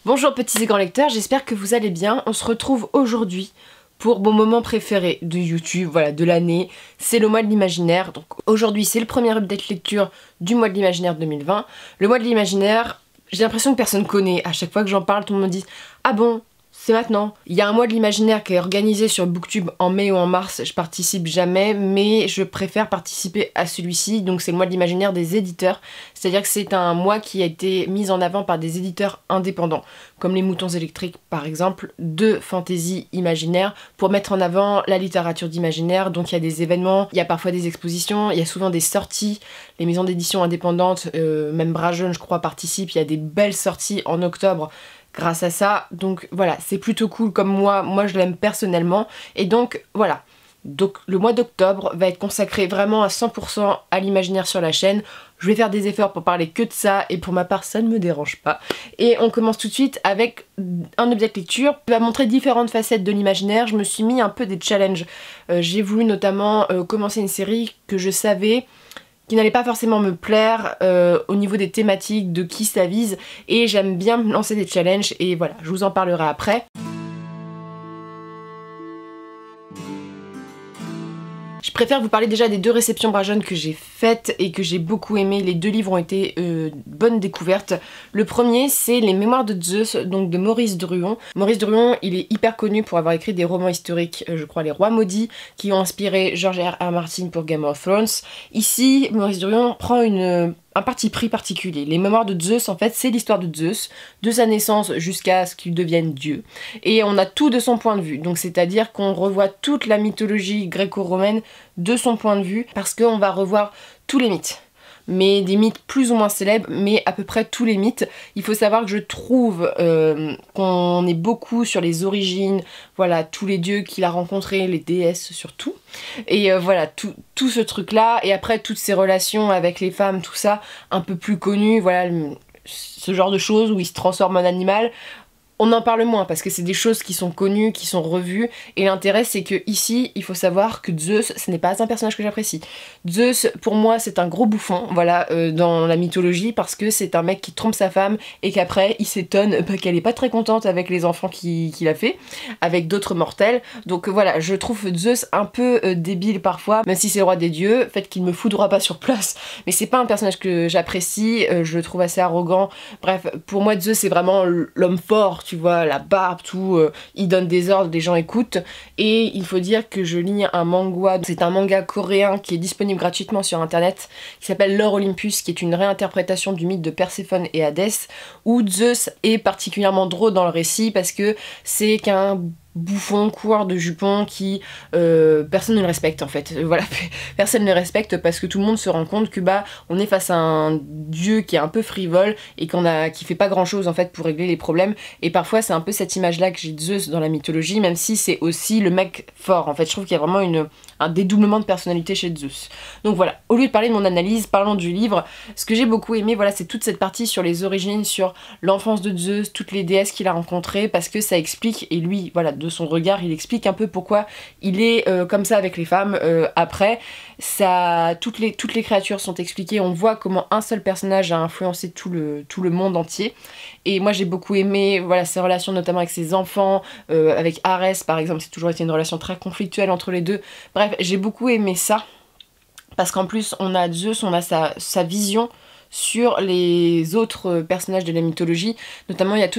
Bonjour petits et grands lecteurs, j'espère que vous allez bien. On se retrouve aujourd'hui pour mon moment préféré de YouTube, voilà, de l'année. C'est le mois de l'imaginaire. Donc aujourd'hui c'est le premier update lecture du mois de l'imaginaire 2020. Le mois de l'imaginaire, j'ai l'impression que personne connaît. À chaque fois que j'en parle, tout le monde dit « Ah bon ? C'est maintenant ». Il y a un mois de l'imaginaire qui est organisé sur Booktube en mai ou en mars, je participe jamais, mais je préfère participer à celui-ci, donc c'est le mois de l'imaginaire des éditeurs, c'est-à-dire que c'est un mois qui a été mis en avant par des éditeurs indépendants, comme les Moutons électriques par exemple, de fantasy imaginaire, pour mettre en avant la littérature d'imaginaire. Donc il y a des événements, il y a parfois des expositions, il y a souvent des sorties, les maisons d'édition indépendantes, même Brajeune je crois participe, il y a des belles sorties en octobre, grâce à ça, donc voilà, c'est plutôt cool comme moi je l'aime personnellement, et donc voilà. Donc le mois d'octobre va être consacré vraiment à 100% à l'imaginaire sur la chaîne. Je vais faire des efforts pour parler que de ça, et pour ma part ça ne me dérange pas. Et on commence tout de suite avec un update lecture qui va montrer différentes facettes de l'imaginaire. Je me suis mis un peu des challenges. J'ai voulu notamment commencer une série que je savais qui n'allait pas forcément me plaire au niveau des thématiques, de qui ça vise, et j'aime bien me lancer des challenges, et voilà, je vous en parlerai après. Je préfère vous parler déjà des deux réceptions Brajeune que j'ai faites et que j'ai beaucoup aimé. Les deux livres ont été bonnes découvertes. Le premier, c'est Les Mémoires de Zeus, donc de Maurice Druon. Maurice Druon, il est hyper connu pour avoir écrit des romans historiques, je crois Les Rois Maudits, qui ont inspiré George R.R. Martin pour Game of Thrones. Ici, Maurice Druon prend un parti pris particulier. Les Mémoires de Zeus, en fait, c'est l'histoire de Zeus, de sa naissance jusqu'à ce qu'il devienne dieu. Et on a tout de son point de vue. Donc c'est-à-dire qu'on revoit toute la mythologie gréco-romaine de son point de vue, parce qu'on va revoir tous les mythes. Mais des mythes plus ou moins célèbres, mais à peu près tous les mythes. Il faut savoir que je trouve qu'on est beaucoup sur les origines, voilà, tous les dieux qu'il a rencontrés, les déesses surtout. Et voilà, tout ce truc-là, et après toutes ces relations avec les femmes, tout ça, un peu plus connu, voilà, ce genre de choses où il se transforme en animal. On en parle moins parce que c'est des choses qui sont connues, qui sont revues, et l'intérêt c'est que ici il faut savoir que Zeus, ce n'est pas un personnage que j'apprécie. Zeus pour moi c'est un gros bouffon, voilà, dans la mythologie, parce que c'est un mec qui trompe sa femme et qu'après il s'étonne qu'elle est pas très contente avec les enfants qu'il a fait, avec d'autres mortels. Donc voilà, je trouve Zeus un peu débile parfois, même si c'est le roi des dieux, fait qu'il me foudroie pas sur place, mais c'est pas un personnage que j'apprécie, je le trouve assez arrogant. Bref, pour moi Zeus c'est vraiment l'homme fort, tu vois, la barbe, tout, il donne des ordres, les gens écoutent. Et il faut dire que je lis un manga, c'est un manga coréen qui est disponible gratuitement sur internet, qui s'appelle Lore Olympus, qui est une réinterprétation du mythe de Perséphone et Hadès, où Zeus est particulièrement drôle dans le récit parce que c'est qu'un bouffon, coureur de jupons qui personne ne le respecte en fait, voilà, personne ne le respecte parce que tout le monde se rend compte que bah on est face à un dieu qui est un peu frivole et qui fait pas grand chose en fait pour régler les problèmes, et parfois c'est un peu cette image là que j'ai de Zeus dans la mythologie, même si c'est aussi le mec fort en fait. Je trouve qu'il y a vraiment un dédoublement de personnalité chez Zeus. Donc voilà, au lieu de parler de mon analyse, parlons du livre. Ce que j'ai beaucoup aimé, voilà, c'est toute cette partie sur les origines, sur l'enfance de Zeus, toutes les déesses qu'il a rencontrées, parce que ça explique, et lui voilà, de son regard, il explique un peu pourquoi il est comme ça avec les femmes. Après, toutes les créatures sont expliquées, on voit comment un seul personnage a influencé tout le monde entier. Et moi j'ai beaucoup aimé, voilà, ses relations notamment avec ses enfants, avec Arès par exemple, c'est toujours été une relation très conflictuelle entre les deux. Bref, j'ai beaucoup aimé ça, parce qu'en plus on a Zeus, on a sa vision sur les autres personnages de la mythologie. Notamment il y a tout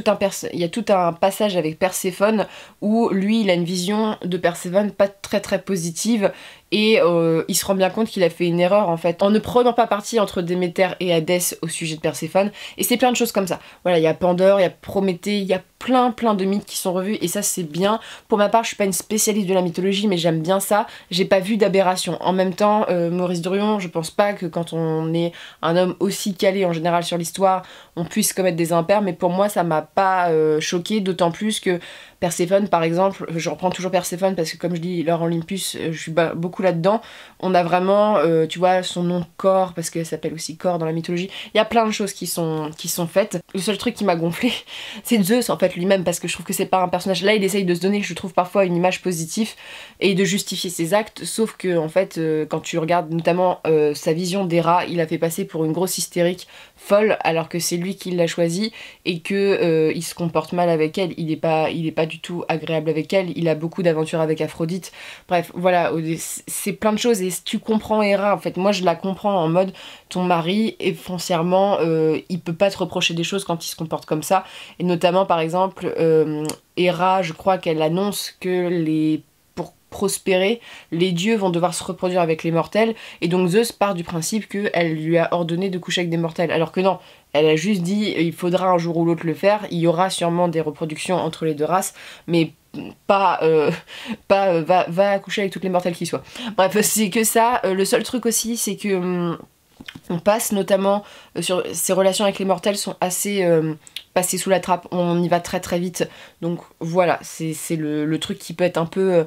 un passage avec Perséphone où lui il a une vision de Perséphone pas très positive, et il se rend bien compte qu'il a fait une erreur en fait en ne prenant pas parti entre Déméter et Hadès au sujet de Perséphone, et c'est plein de choses comme ça. Voilà, il y a Pandore, il y a Prométhée, il y a plein de mythes qui sont revus, et ça c'est bien. Pour ma part je suis pas une spécialiste de la mythologie, mais j'aime bien ça, j'ai pas vu d'aberration. En même temps Maurice Druon, je pense pas que quand on est un homme aussi calé en général sur l'histoire, on puisse commettre des impairs, mais pour moi ça m'a pas choqué, d'autant plus que Perséphone par exemple, je reprends toujours Perséphone parce que comme je dis Lore Olympus, je suis beaucoup là-dedans, on a vraiment, tu vois, son nom Cor, parce qu'elle s'appelle aussi Cor dans la mythologie, il y a plein de choses qui sont faites. Le seul truc qui m'a gonflé, c'est Zeus en fait, être lui-même, parce que je trouve que c'est pas un personnage. Là, il essaye de se donner, je trouve, parfois une image positive et de justifier ses actes, sauf que en fait, quand tu regardes notamment sa vision d'Hera, il a fait passer pour une grosse hystérique folle, alors que c'est lui qui l'a choisie et que il se comporte mal avec elle. Il est pas du tout agréable avec elle. Il a beaucoup d'aventures avec Aphrodite. Bref, voilà, c'est plein de choses. Et si tu comprends Hera, en fait, moi je la comprends en mode ton mari, et foncièrement, il peut pas te reprocher des choses quand il se comporte comme ça. Et notamment, par exemple, Hera, je crois qu'elle annonce que pour prospérer, les dieux vont devoir se reproduire avec les mortels, et donc Zeus part du principe qu'elle lui a ordonné de coucher avec des mortels, alors que non, elle a juste dit il faudra un jour ou l'autre le faire, il y aura sûrement des reproductions entre les deux races, mais pas va coucher avec toutes les mortelles qui soient. Bref, c'est que ça. Le seul truc aussi, c'est que on passe notamment sur ces relations avec les mortels sont assez passées sous la trappe, on y va très très vite, donc voilà, c'est le truc qui peut être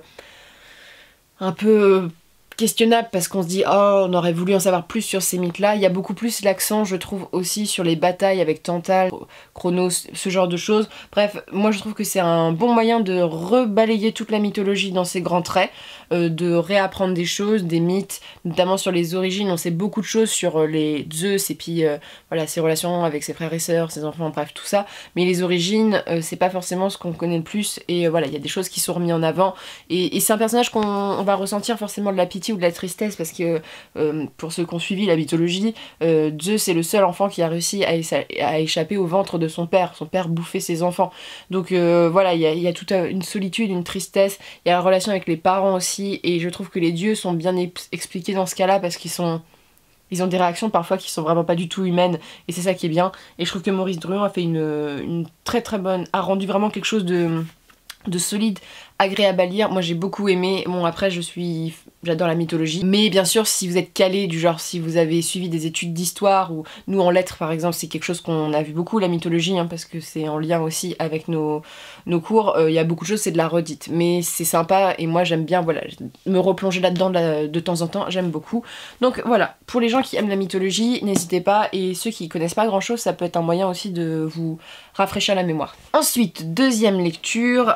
un peu questionnable, parce qu'on se dit oh, on aurait voulu en savoir plus sur ces mythes là. Il y a beaucoup plus l'accent, je trouve, aussi sur les batailles avec Tantale, Chronos, ce genre de choses. Bref, moi je trouve que c'est un bon moyen de rebalayer toute la mythologie dans ses grands traits, de réapprendre des choses, des mythes, notamment sur les origines. On sait beaucoup de choses sur les Zeus et puis voilà, ses relations avec ses frères et sœurs, ses enfants, bref tout ça, mais les origines c'est pas forcément ce qu'on connaît le plus, et voilà, il y a des choses qui sont remises en avant, et c'est un personnage qu'on va ressentir forcément de la pitié ou de la tristesse, parce que pour ceux qui ont suivi la mythologie, Zeus est le seul enfant qui a réussi à échapper au ventre de son père bouffait ses enfants, donc voilà, il y a toute une solitude, une tristesse, il y a la relation avec les parents aussi, et je trouve que les dieux sont bien expliqués dans ce cas-là, parce qu'ils ont des réactions parfois qui sont vraiment pas du tout humaines, et c'est ça qui est bien, et je trouve que Maurice Druon a fait une très très bonne, a rendu vraiment quelque chose de solide, agréable à lire. Moi j'ai beaucoup aimé. Bon, après j'adore la mythologie, mais bien sûr si vous êtes calé, du genre si vous avez suivi des études d'histoire, ou nous en lettres par exemple, c'est quelque chose qu'on a vu beaucoup, la mythologie, hein, parce que c'est en lien aussi avec nos cours, il y a beaucoup de choses, c'est de la redite, mais c'est sympa, et moi j'aime bien, voilà, me replonger là-dedans de temps en temps, j'aime beaucoup. Donc voilà, pour les gens qui aiment la mythologie, n'hésitez pas, et ceux qui connaissent pas grand chose, ça peut être un moyen aussi de vous rafraîchir la mémoire. Ensuite, deuxième lecture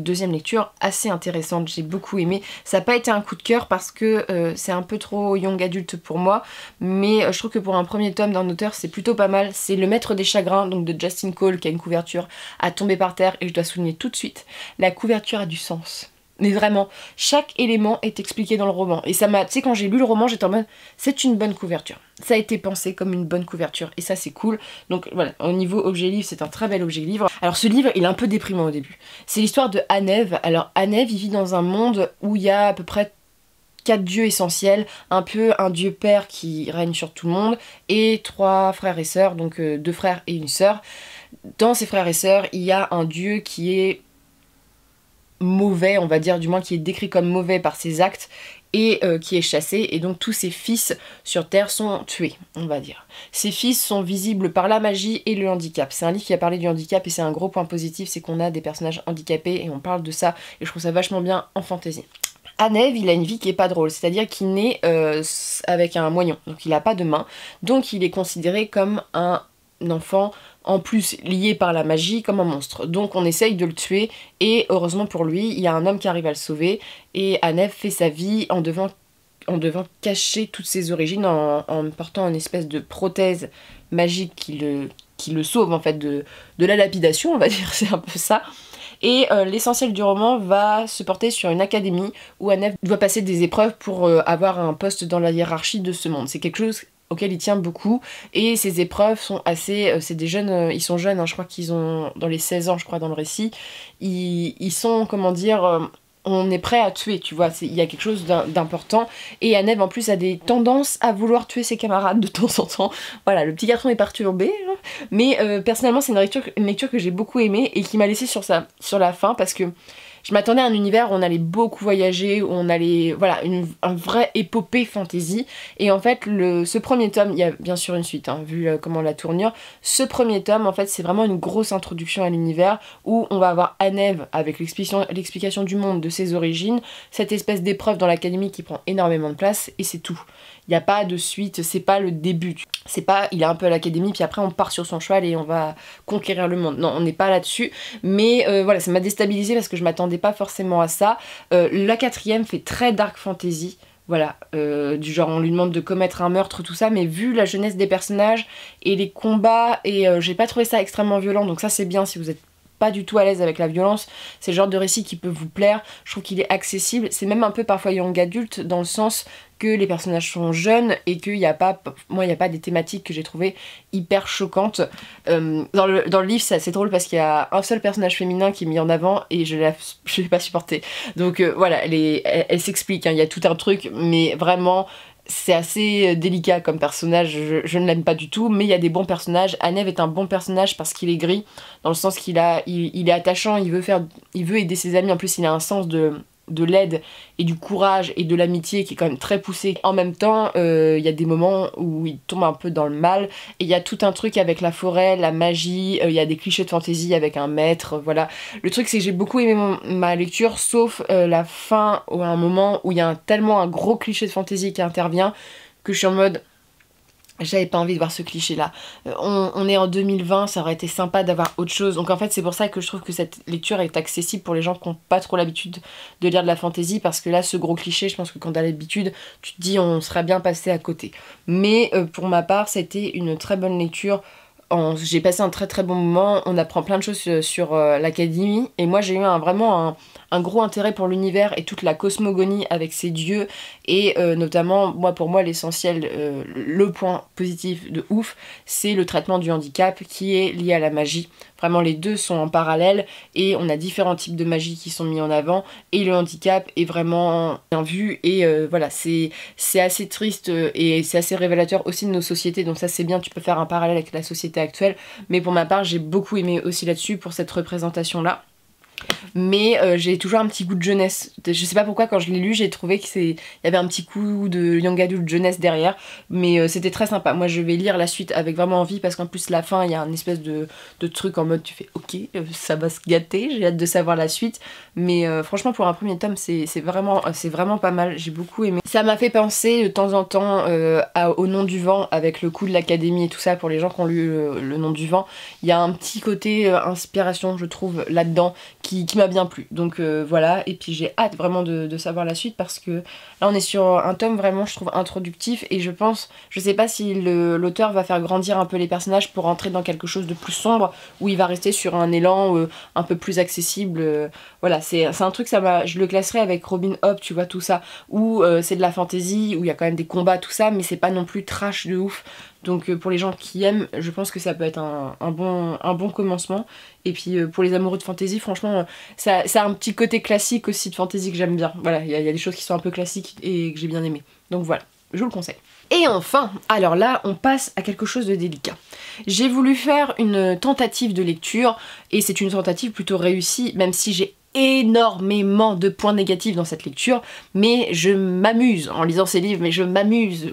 assez intéressante, j'ai beaucoup aimé. Ça n'a pas été un coup de cœur parce que c'est un peu trop young adulte pour moi, mais je trouve que pour un premier tome d'un auteur c'est plutôt pas mal. C'est Le Maître des Chagrins, donc de Justin Cole, qui a une couverture à tomber par terre, et je dois souligner tout de suite, la couverture a du sens. Mais vraiment, chaque élément est expliqué dans le roman. Et ça m'a... Tu sais, quand j'ai lu le roman, j'étais en mode... C'est une bonne couverture. Ça a été pensé comme une bonne couverture. Et ça, c'est cool. Donc voilà, au niveau objet livre, c'est un très bel objet livre. Alors ce livre, il est un peu déprimant au début. C'est l'histoire de Anève. Alors Anève, il vit dans un monde où il y a à peu près 4 dieux essentiels. Un peu un dieu père qui règne sur tout le monde. Et 3 frères et sœurs, donc 2 frères et une sœur. Dans ces frères et sœurs, il y a un dieu qui est mauvais, on va dire, du moins qui est décrit comme mauvais par ses actes, et qui est chassé, et donc tous ses fils sur Terre sont tués, on va dire. Ses fils sont visibles par la magie et le handicap. C'est un livre qui a parlé du handicap, et c'est un gros point positif, c'est qu'on a des personnages handicapés, et on parle de ça, et je trouve ça vachement bien en fantasy. Anève, il a une vie qui est pas drôle, c'est-à-dire qu'il naît avec un moignon, donc il a pas de main, donc il est considéré comme un enfant en plus lié par la magie comme un monstre. Donc on essaye de le tuer, et heureusement pour lui, il y a un homme qui arrive à le sauver, et Anève fait sa vie en devant cacher toutes ses origines, en portant une espèce de prothèse magique qui le sauve en fait de la lapidation, on va dire, c'est un peu ça. Et l'essentiel du roman va se porter sur une académie où Anève doit passer des épreuves pour avoir un poste dans la hiérarchie de ce monde. C'est quelque chose auquel il tient beaucoup, et ces épreuves sont assez... c'est des jeunes, ils sont jeunes, hein, je crois qu'ils ont dans les 16 ans, je crois, dans le récit. Ils sont, comment dire... on est prêt à tuer, tu vois, il y a quelque chose d'important, et Anève en plus a des tendances à vouloir tuer ses camarades de temps en temps. Voilà, le petit garçon est perturbé, hein. Mais personnellement c'est une lecture que j'ai beaucoup aimée, et qui m'a laissé sur la fin, parce que je m'attendais à un univers où on allait beaucoup voyager, où on allait... Voilà, un vrai épopée fantasy. Et en fait, ce premier tome, il y a bien sûr une suite, hein, vu comment la tournure. Ce premier tome, en fait, c'est vraiment une grosse introduction à l'univers, où on va avoir Anève avec l'explication du monde, de ses origines, cette espèce d'épreuve dans l'académie qui prend énormément de place, et c'est tout. Il n'y a pas de suite, c'est pas le début. C'est pas, il est un peu à l'académie, puis après on part sur son cheval et on va conquérir le monde. Non, on n'est pas là-dessus. Mais voilà, ça m'a déstabilisée parce que je m'attendais pas forcément à ça. La quatrième fait très dark fantasy. Voilà, du genre on lui demande de commettre un meurtre, tout ça, mais vu la jeunesse des personnages et les combats, et j'ai pas trouvé ça extrêmement violent, donc ça c'est bien si vous êtes pas du tout à l'aise avec la violence, c'est le genre de récit qui peut vous plaire, je trouve qu'il est accessible, c'est même un peu parfois young adulte dans le sens que les personnages sont jeunes et qu'il n'y a pas, moi il n'y a pas des thématiques que j'ai trouvées hyper choquantes. Dans le livre c'est drôle parce qu'il y a un seul personnage féminin qui est mis en avant et je l'ai pas supporté. Donc voilà, elle s'explique, hein, il y a tout un truc, mais vraiment c'est assez délicat comme personnage, je ne l'aime pas du tout, mais il y a des bons personnages. Anev est un bon personnage parce qu'il est gris, dans le sens qu'il est attachant, il veut aider ses amis, en plus il a un sens de l'aide et du courage et de l'amitié qui est quand même très poussé. En même temps, il y a des moments où il tombe un peu dans le mal, et il y a tout un truc avec la forêt, la magie, il y a des clichés de fantasy avec un maître, voilà. Le truc c'est que j'ai beaucoup aimé ma lecture, sauf la fin, ou un moment où il y a tellement un gros cliché de fantasy qui intervient, que je suis en mode... J'avais pas envie de voir ce cliché là. On est en 2020, ça aurait été sympa d'avoir autre chose. Donc en fait c'est pour ça que je trouve que cette lecture est accessible pour les gens qui n'ont pas trop l'habitude de lire de la fantasy. Parce que là ce gros cliché, je pense que quand t'as l'habitude, tu te dis on serait bien passé à côté. Mais pour ma part c'était une très bonne lecture. J'ai passé un très très bon moment, on apprend plein de choses sur l'académie. Et moi j'ai eu vraiment un gros intérêt pour l'univers et toute la cosmogonie avec ses dieux, et notamment pour moi l'essentiel, le point positif de ouf, c'est le traitement du handicap qui est lié à la magie. Vraiment les deux sont en parallèle et on a différents types de magie qui sont mis en avant, et le handicap est vraiment bien vu, et voilà, c'est assez triste et c'est assez révélateur aussi de nos sociétés, donc ça c'est bien, tu peux faire un parallèle avec la société actuelle. Mais pour ma part j'ai beaucoup aimé aussi là-dessus pour cette représentation là. Mais j'ai toujours un petit goût de jeunesse. Je sais pas pourquoi quand je l'ai lu j'ai trouvé qu'il y avait un petit coup de young adult jeunesse derrière, mais c'était très sympa. Moi je vais lire la suite avec vraiment envie parce qu'en plus la fin il y a un espèce de truc en mode tu fais ok, ça va se gâter, j'ai hâte de savoir la suite. Mais franchement pour un premier tome c'est vraiment pas mal, j'ai beaucoup aimé. Ça m'a fait penser de temps en temps au Nom du Vent, avec le coup de l'académie et tout ça. Pour les gens qui ont lu le Nom du Vent, il y a un petit côté inspiration je trouve là-dedans qui m'a bien plu. Donc voilà, et puis j'ai hâte vraiment de savoir la suite parce que là on est sur un tome vraiment je trouve introductif, et je sais pas si l'auteur va faire grandir un peu les personnages pour entrer dans quelque chose de plus sombre, ou il va rester sur un élan un peu plus accessible. Voilà, c'est un truc, je le classerais avec Robin Hobb, tu vois, tout ça, où c'est de la fantasy, où il y a quand même des combats, tout ça, mais c'est pas non plus trash de ouf. Donc pour les gens qui aiment, je pense que ça peut être un bon commencement. Et puis pour les amoureux de fantasy, franchement, ça a un petit côté classique aussi de fantasy que j'aime bien. Voilà, il y a des choses qui sont un peu classiques et que j'ai bien aimé. Donc voilà, je vous le conseille. Et enfin, alors là, on passe à quelque chose de délicat. J'ai voulu faire une tentative de lecture, et c'est une tentative plutôt réussie, même si j'ai énormément de points négatifs dans cette lecture, mais je m'amuse en lisant ces livres, mais je m'amuse.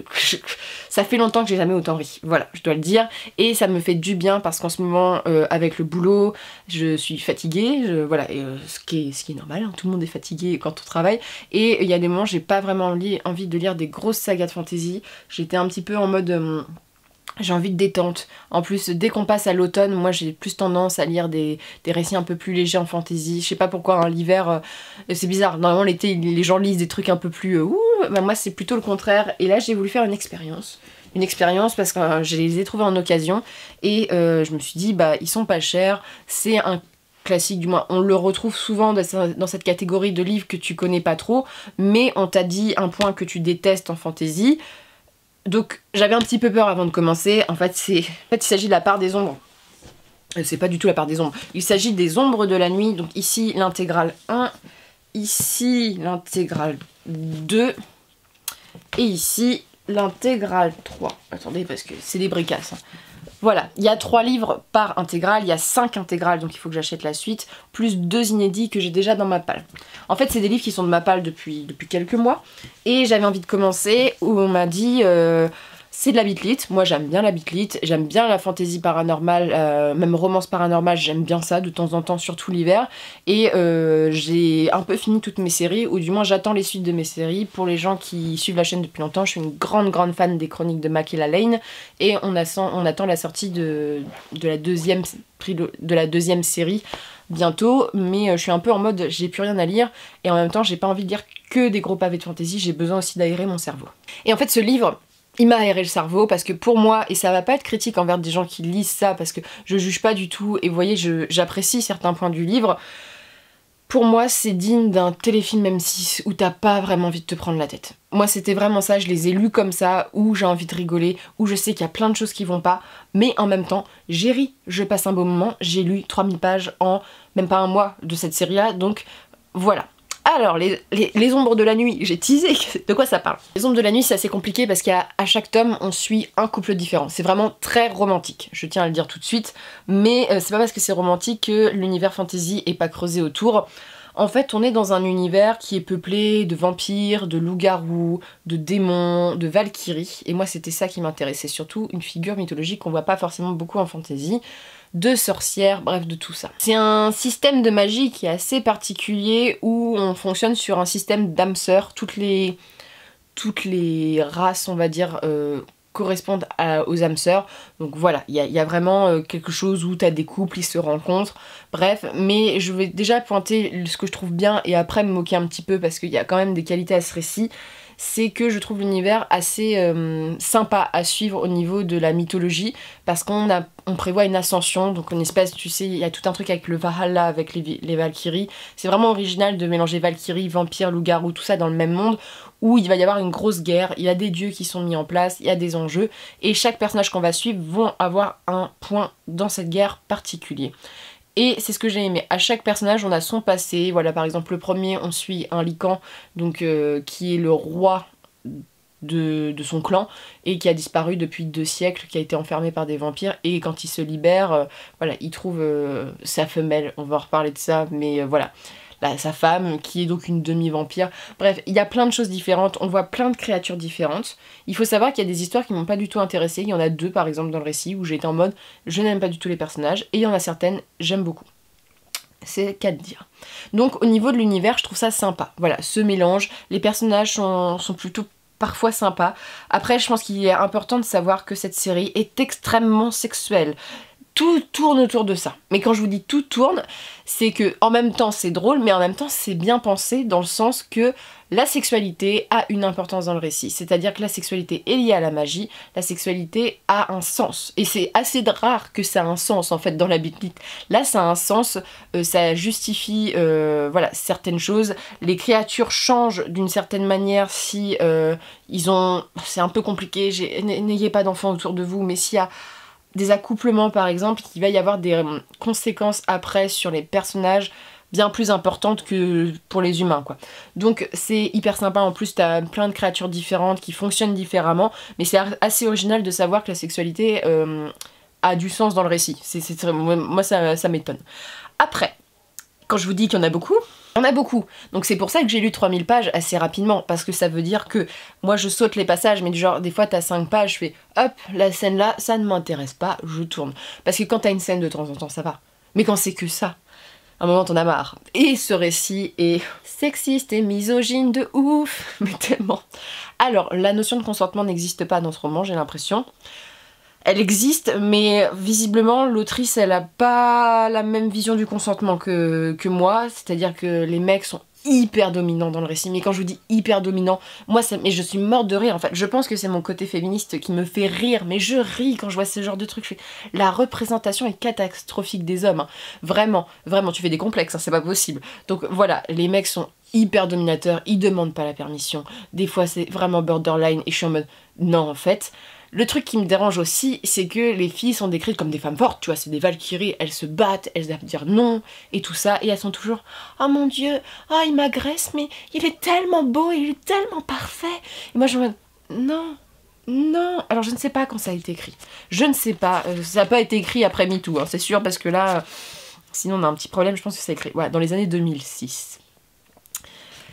Ça fait longtemps que j'ai jamais autant ri, voilà, je dois le dire, et ça me fait du bien parce qu'en ce moment, avec le boulot, je suis fatiguée, voilà, ce qui est normal, hein, tout le monde est fatigué quand on travaille, et il y a des moments j'ai pas vraiment envie de lire des grosses sagas de fantasy. J'étais un petit peu en mode... j'ai envie de détente. En plus, dès qu'on passe à l'automne, moi j'ai plus tendance à lire des récits un peu plus légers en fantasy. Je sais pas pourquoi, hein, l'hiver, c'est bizarre. Normalement l'été, les gens lisent des trucs un peu plus... bah, moi c'est plutôt le contraire. Et là j'ai voulu faire une expérience. Une expérience parce que je les ai trouvés en occasion. Et je me suis dit, bah ils sont pas chers. C'est un classique, du moins on le retrouve souvent dans cette catégorie de livres que tu connais pas trop. Mais on t'a dit un point que tu détestes en fantasy. Donc j'avais un petit peu peur avant de commencer. En fait il s'agit de La Part des Ombres. C'est pas du tout La Part des Ombres. Il s'agit des Ombres de la Nuit. Donc ici l'intégrale 1, ici l'intégrale 2, et ici l'intégrale 3. Attendez parce que c'est des bricasses, hein. Voilà, il y a 3 livres par intégrale, il y a 5 intégrales, donc il faut que j'achète la suite, plus 2 inédits que j'ai déjà dans ma palle. En fait, c'est des livres qui sont de ma palle depuis quelques mois, et j'avais envie de commencer, où on m'a dit C'est de la beat lit, moi j'aime bien la beat lit, j'aime bien la fantasy paranormale, même romance paranormale, j'aime bien ça de temps en temps, surtout l'hiver. Et j'ai un peu fini toutes mes séries, ou du moins j'attends les suites de mes séries. Pour les gens qui suivent la chaîne depuis longtemps, je suis une grande fan des chroniques de Mac et la Lane, et on attend la sortie de la deuxième série bientôt, mais je suis un peu en mode j'ai plus rien à lire, et en même temps j'ai pas envie de lire que des gros pavés de fantasy, j'ai besoin aussi d'aérer mon cerveau. Et en fait ce livre, il m'a aéré le cerveau parce que pour moi, et ça va pas être critique envers des gens qui lisent ça parce que je juge pas du tout, et vous voyez, j'apprécie certains points du livre, pour moi c'est digne d'un téléfilm M6 où t'as pas vraiment envie de te prendre la tête. Moi c'était vraiment ça, je les ai lus comme ça, où j'ai envie de rigoler, où je sais qu'il y a plein de choses qui vont pas, mais en même temps j'ai ri, je passe un beau moment, j'ai lu 3000 pages en même pas un mois de cette série-là, donc voilà. Alors, les ombres de la nuit, j'ai teasé, de quoi ça parle? Les ombres de la nuit, c'est assez compliqué parce qu'à chaque tome, on suit un couple différent. C'est vraiment très romantique, je tiens à le dire tout de suite, mais c'est pas parce que c'est romantique que l'univers fantasy est pas creusé autour. En fait, on est dans un univers qui est peuplé de vampires, de loups-garous, de démons, de valkyries, et moi c'était ça qui m'intéressait, surtout une figure mythologique qu'on voit pas forcément beaucoup en fantasy, de sorcières, bref, de tout ça. C'est un système de magie qui est assez particulier où on fonctionne sur un système d'âmes sœurs. Toutes les races, on va dire, correspondent aux âmes sœurs. Donc voilà, il y a vraiment quelque chose où t'as des couples, ils se rencontrent. Bref, mais je vais déjà pointer ce que je trouve bien et après me moquer un petit peu parce qu'il y a quand même des qualités à ce récit. C'est que je trouve l'univers assez sympa à suivre au niveau de la mythologie parce qu'on prévoit une ascension, donc une espèce, tu sais, il y a tout un truc avec le Valhalla, avec les Valkyries. C'est vraiment original de mélanger Valkyries, vampires, loups-garous, tout ça dans le même monde où il va y avoir une grosse guerre, il y a des dieux qui sont mis en place, il y a des enjeux et chaque personnage qu'on va suivre vont avoir un point dans cette guerre particulier. Et c'est ce que j'ai aimé. À chaque personnage, on a son passé. Voilà, par exemple, le premier, on suit un Lycan, donc qui est le roi de son clan et qui a disparu depuis 2 siècles, qui a été enfermé par des vampires. Et quand il se libère, voilà, il trouve sa femelle. On va en reparler de ça, mais voilà. Là, sa femme, qui est donc une demi-vampire. Bref, il y a plein de choses différentes, on voit plein de créatures différentes. Il faut savoir qu'il y a des histoires qui m'ont pas du tout intéressée. Il y en a 2 par exemple dans le récit où j'ai été en mode je n'aime pas du tout les personnages, et il y en a certaines, j'aime beaucoup. C'est qu'à te dire. Donc au niveau de l'univers, je trouve ça sympa. Voilà, ce mélange, les personnages sont plutôt parfois sympas. Après, je pense qu'il est important de savoir que cette série est extrêmement sexuelle. Tout tourne autour de ça. Mais quand je vous dis tout tourne, c'est que en même temps c'est drôle, mais en même temps c'est bien pensé dans le sens que la sexualité a une importance dans le récit. C'est-à-dire que la sexualité est liée à la magie, la sexualité a un sens. Et c'est assez rare que ça a un sens en fait dans la Beat Lit. Là ça a un sens, ça justifie voilà, certaines choses. Les créatures changent d'une certaine manière si ils ont... C'est un peu compliqué, n'ayez pas d'enfants autour de vous, mais s'il y a des accouplements par exemple, il va y avoir des conséquences après sur les personnages bien plus importantes que pour les humains quoi. Donc c'est hyper sympa, en plus t'as plein de créatures différentes qui fonctionnent différemment, mais c'est assez original de savoir que la sexualité a du sens dans le récit. Moi ça m'étonne. Après, quand je vous dis qu'il y en a beaucoup, on a beaucoup. Donc c'est pour ça que j'ai lu 3000 pages assez rapidement, parce que ça veut dire que moi je saute les passages, mais genre des fois t'as 5 pages, je fais hop, la scène là, ça ne m'intéresse pas, je tourne. Parce que quand t'as une scène de temps en temps, ça va. Mais quand c'est que ça, à un moment t'en as marre. Et ce récit est sexiste et misogyne de ouf, mais tellement. Alors, la notion de consentement n'existe pas dans ce roman, j'ai l'impression. Elle existe, mais visiblement l'autrice elle a pas la même vision du consentement que moi, c'est-à-dire que les mecs sont hyper dominants dans le récit, mais quand je vous dis hyper dominant, moi mais je suis morte de rire en fait. Je pense que c'est mon côté féministe qui me fait rire, mais je ris quand je vois ce genre de truc. La représentation est catastrophique des hommes, hein. Vraiment, tu fais des complexes, hein, c'est pas possible. Donc voilà, les mecs sont hyper dominateurs, ils demandent pas la permission, des fois c'est vraiment borderline et je suis en mode non en fait. Le truc qui me dérange aussi, c'est que les filles sont décrites comme des femmes fortes, tu vois, c'est des valkyries, elles se battent, elles doivent dire non, et tout ça, et elles sont toujours « Oh mon dieu, oh il m'agresse, mais il est tellement beau, il est tellement parfait !» Et moi je me dis « Non, non !» Alors je ne sais pas quand ça a été écrit, je ne sais pas, ça n'a pas été écrit après MeToo, hein, c'est sûr, parce que là, sinon on a un petit problème, je pense que ça a été écrit, ouais, dans les années 2006.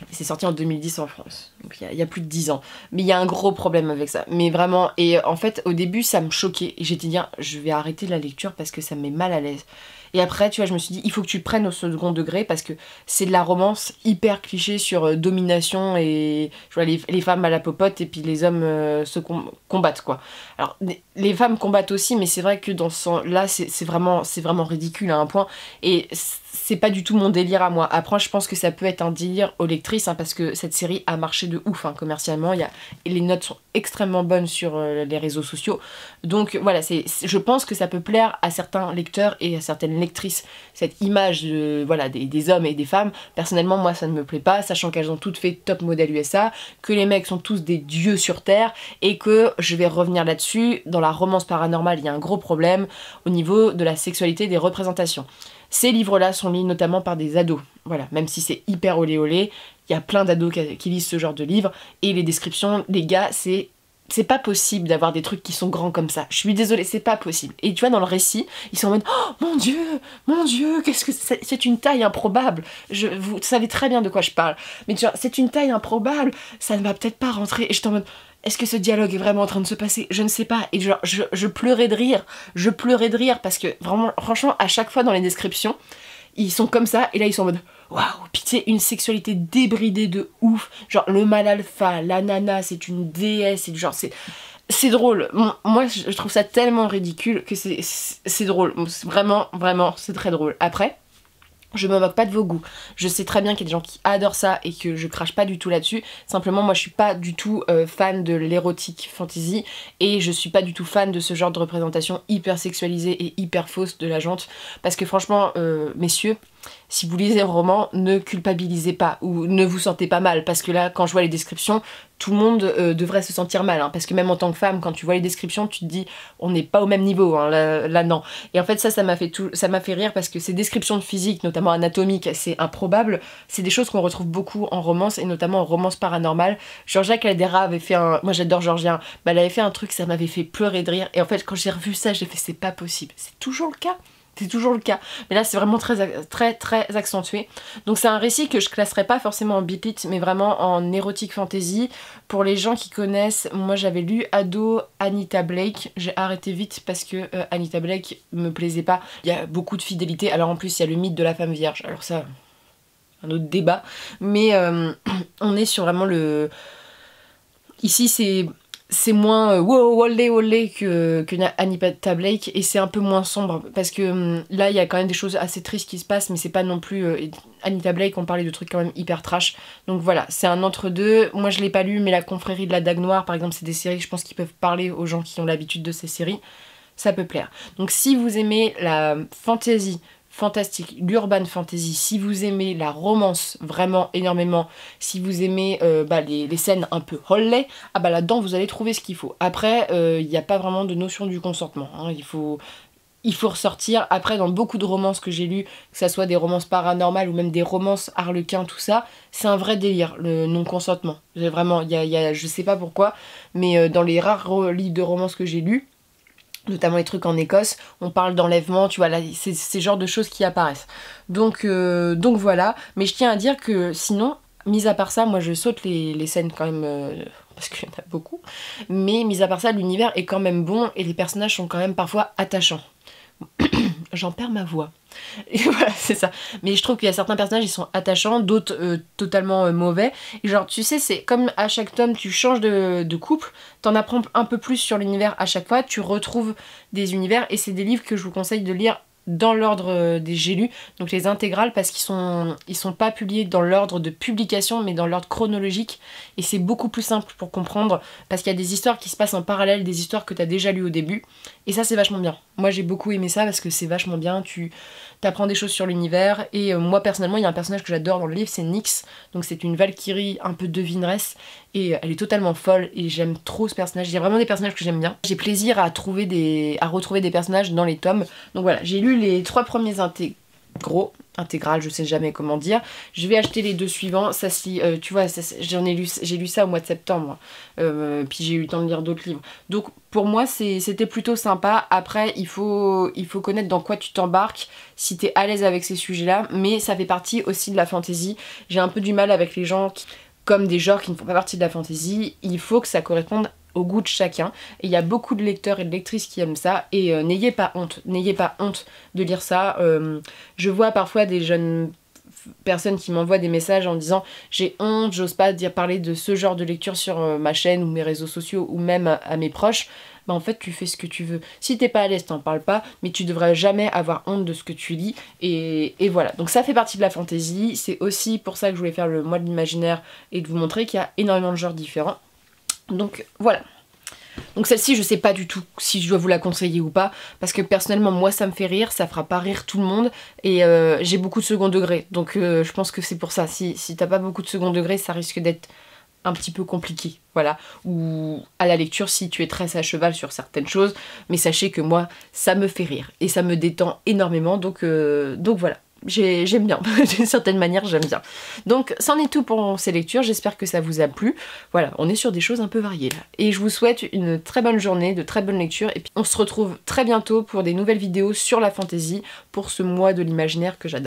C'est sorti en 2010 en France, donc il y a plus de 10 ans. Mais il y a un gros problème avec ça, mais vraiment. Et en fait, au début, ça me choquait. Et j'étais dit, je vais arrêter la lecture parce que ça me met mal à l'aise. Et après, tu vois, je me suis dit, il faut que tu prennes au second degré parce que c'est de la romance hyper cliché sur domination et je vois les femmes à la popote et puis les hommes combattent, quoi. Alors, les femmes combattent aussi, mais c'est vrai que dans ce sens-là, c'est vraiment ridicule à un point. Et c'est pas du tout mon délire à moi. Après, je pense que ça peut être un délire aux lectrices, hein, parce que cette série a marché de ouf, hein, commercialement. Et les notes sont extrêmement bonnes sur les réseaux sociaux. Donc voilà, je pense que ça peut plaire à certains lecteurs et à certaines lectrices. Cette image voilà, des hommes et des femmes, personnellement, moi, ça ne me plaît pas, sachant qu'elles ont toutes fait top modèle USA, que les mecs sont tous des dieux sur Terre, et que, je vais revenir là-dessus, dans la romance paranormale, il y a un gros problème au niveau de la sexualité des représentations. Ces livres-là sont lus notamment par des ados. Voilà, même si c'est hyper olé olé, il y a plein d'ados qui lisent ce genre de livres. Et les descriptions, les gars, c'est pas possible d'avoir des trucs qui sont grands comme ça. Je suis désolée, c'est pas possible. Et tu vois, dans le récit, ils sont en mode « Oh, mon Dieu, qu'est-ce que c'est une taille improbable. Vous savez très bien de quoi je parle. Mais tu vois, c'est une taille improbable, ça ne va peut-être pas rentrer. » Et je suis en mode « Est-ce que ce dialogue est vraiment en train de se passer? Je ne sais pas. » Et genre, je pleurais de rire. Je pleurais de rire parce que vraiment, franchement, à chaque fois dans les descriptions, ils sont comme ça, et là ils sont en mode waouh, pitié, une sexualité débridée de ouf. Genre le mâle alpha, la nana, c'est une déesse, et genre c'est drôle. Moi je trouve ça tellement ridicule que c'est drôle. Vraiment, vraiment, c'est très drôle. Après, je me moque pas de vos goûts. Je sais très bien qu'il y a des gens qui adorent ça et que je crache pas du tout là-dessus. Simplement, moi, je suis pas du tout fan de l'érotique fantasy et je suis pas du tout fan de ce genre de représentation hyper sexualisée et hyper fausse de la jante. Parce que franchement, messieurs, si vous lisez un roman, ne culpabilisez pas ou ne vous sentez pas mal. Parce que là, quand je vois les descriptions, tout le monde devrait se sentir mal. Hein, parce que même en tant que femme, quand tu vois les descriptions, tu te dis on n'est pas au même niveau. Hein, là, non. Et en fait, ça m'a fait rire parce que ces descriptions de physique, notamment anatomiques, c'est improbable. C'est des choses qu'on retrouve beaucoup en romance et notamment en romance paranormale. Georgia Caldera avait fait un... Moi, j'adore Georgia. Bah, elle avait fait un truc, ça m'avait fait pleurer de rire. Et en fait, quand j'ai revu ça, j'ai fait c'est pas possible. C'est toujours le cas. C'est toujours le cas. Mais là, c'est vraiment très accentué. Donc c'est un récit que je classerais pas forcément en bipit, mais vraiment en érotique fantasy. Pour les gens qui connaissent, moi j'avais lu ado Anita Blake. J'ai arrêté vite parce que Anita Blake me plaisait pas. Il y a beaucoup de fidélité. Alors en plus, il y a le mythe de la femme vierge. Alors ça, un autre débat. Mais on est sur vraiment le... Ici, c'est moins wow, olé que Anita Blake, et c'est un peu moins sombre parce que là il y a quand même des choses assez tristes qui se passent, mais c'est pas non plus Anita Blake, on parlait de trucs quand même hyper trash, donc voilà, c'est un entre-deux. Moi je l'ai pas lu, mais La Confrérie de la Dague Noire par exemple, c'est des séries, je pense, qui peuvent parler aux gens qui ont l'habitude de ces séries, ça peut plaire. Donc si vous aimez la fantasy fantastique, l'urban fantasy, si vous aimez la romance vraiment énormément, si vous aimez les scènes un peu holly, ah bah là-dedans vous allez trouver ce qu'il faut. Après, il n'y a pas vraiment de notion du consentement, hein. Il faut ressortir. Après, dans beaucoup de romances que j'ai lues, que ça soit des romances paranormales ou même des romances harlequins, tout ça, c'est un vrai délire, le non-consentement. Vraiment, je sais pas pourquoi, mais dans les rares livres de romances que j'ai lus, notamment les trucs en Écosse, on parle d'enlèvement, tu vois, là, c'est ce genre de choses qui apparaissent. Donc voilà, mais je tiens à dire que sinon, mis à part ça, moi je saute les scènes quand même, parce qu'il y en a beaucoup, mais mis à part ça, l'univers est quand même bon et les personnages sont quand même parfois attachants. J'en perds ma voix. Et voilà, c'est ça. Mais je trouve qu'il y a certains personnages, ils sont attachants, d'autres totalement mauvais. Et genre, tu sais, c'est comme à chaque tome, tu changes de couple, t'en apprends un peu plus sur l'univers à chaque fois, tu retrouves des univers, et c'est des livres que je vous conseille de lire dans l'ordre des j'ai lus, donc les intégrales, parce qu'ils sont pas publiés dans l'ordre de publication, mais dans l'ordre chronologique, et c'est beaucoup plus simple pour comprendre, parce qu'il y a des histoires qui se passent en parallèle, des histoires que t'as déjà lues au début, et ça c'est vachement bien. Moi j'ai beaucoup aimé ça, parce que c'est vachement bien, tu t'apprends des choses sur l'univers, et moi personnellement, il y a un personnage que j'adore dans le livre, c'est Nyx, donc c'est une Valkyrie un peu devineresse, et elle est totalement folle, et j'aime trop ce personnage. Il y a vraiment des personnages que j'aime bien. J'ai plaisir à retrouver des personnages dans les tomes. Donc voilà, j'ai lu les 3 premiers gros, intégral, je sais jamais comment dire. Je vais acheter les 2 suivants, ça si, tu vois, j'ai lu ça au mois de septembre, puis j'ai eu le temps de lire d'autres livres. Donc pour moi c'était plutôt sympa. Après il faut connaître dans quoi tu t'embarques, si t'es à l'aise avec ces sujets-là, mais ça fait partie aussi de la fantasy. J'ai un peu du mal avec les gens comme des genres qui ne font pas partie de la fantasy, il faut que ça corresponde au goût de chacun. Et il y a beaucoup de lecteurs et de lectrices qui aiment ça, et n'ayez pas honte de lire ça. Je vois parfois des jeunes personnes qui m'envoient des messages en disant j'ai honte, j'ose pas parler de ce genre de lecture sur ma chaîne ou mes réseaux sociaux ou même à mes proches. Bah en fait tu fais ce que tu veux. Si t'es pas à l'aise, t'en parles pas, mais tu devrais jamais avoir honte de ce que tu lis, et voilà. Donc ça fait partie de la fantasy, c'est aussi pour ça que je voulais faire le mois de l'imaginaire et de vous montrer qu'il y a énormément de genres différents. Donc voilà. Donc celle-ci je sais pas du tout si je dois vous la conseiller ou pas, parce que personnellement moi ça me fait rire, ça fera pas rire tout le monde, et j'ai beaucoup de second degré, donc je pense que c'est pour ça. Si t'as pas beaucoup de second degré, ça risque d'être un petit peu compliqué, voilà, ou à la lecture si tu es très à cheval sur certaines choses, mais sachez que moi ça me fait rire et ça me détend énormément, donc voilà. J'aime bien, d'une certaine manière j'aime bien. Donc c'en est tout pour ces lectures, j'espère que ça vous a plu. Voilà, on est sur des choses un peu variées là. Et je vous souhaite une très bonne journée, de très bonnes lectures, et puis on se retrouve très bientôt pour des nouvelles vidéos sur la fantasy, pour ce mois de l'imaginaire que j'adore.